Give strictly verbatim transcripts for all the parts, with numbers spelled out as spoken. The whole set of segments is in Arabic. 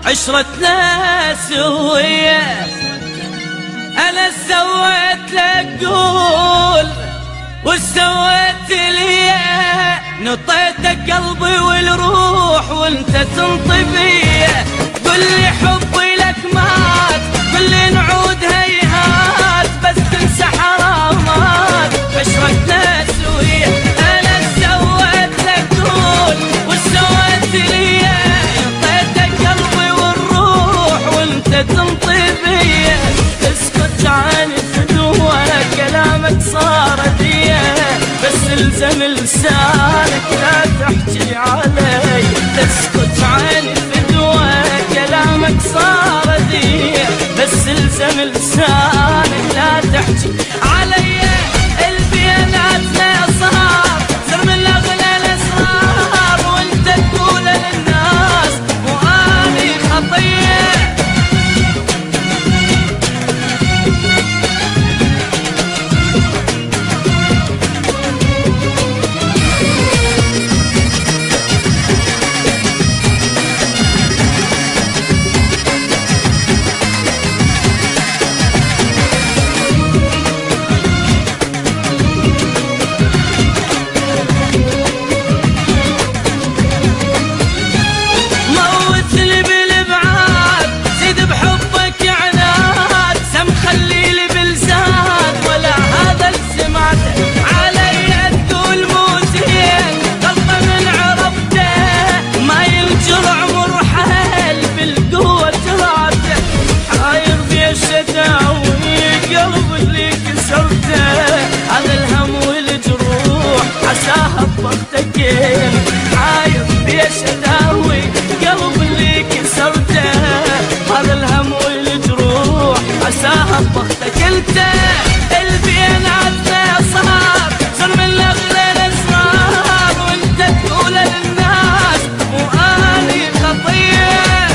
عشرتنا سوية. أنا سويت لك قول وسويت لي، نطيتك قلبي والروح وانت تنطي بيه. قل لي حبي لك مات، قل لي نعود هيهات، بس تنسى حرامات عشرتنا سوية. أنا سويت لك قول وسويت لي، نطيتك قلبي والروح وانت تنطي بيه. اسكت عن الفدوة كلامك صار ديه، بس الزم لسانك لا تحكي علي. تسكت عن الفدوة كلامك صار ديه، بس الزم لسانك لا تحكي علي. البياناتنا صار سر من اغلى الاسرار، وانت تقول للناس واني خطيه. عايض بيش اداوي قلب اللي كسرته، هذا الهم والجروح عساها ببختك انت. البياناتنا صار صار من اغلى الاسرار، وانت تقول للناس واني خطيه.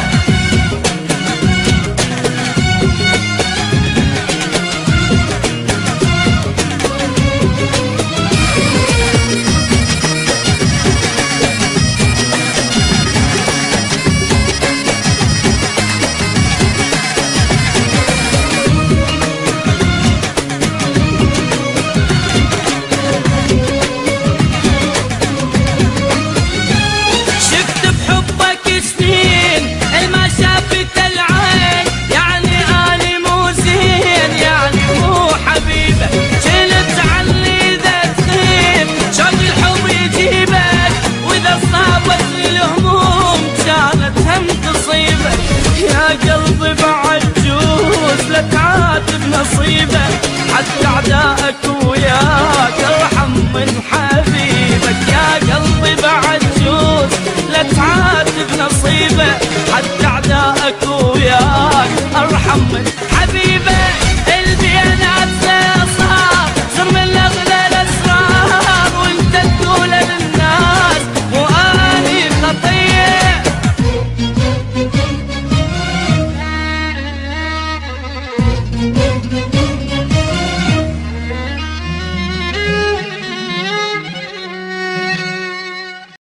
حتى أعدائك وياك ارحم من حبيبك. يا قلبي بعد جوز لا تعاتب نصيبه، حتى أعدائك وياك ارحم من حبيبك.